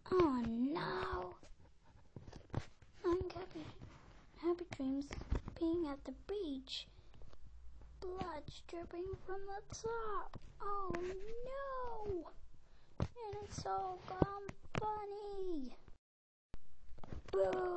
Oh no! I'm happy dreams being at the beach. Blood dripping from the top. Oh no! And it's all gone funny. Boo!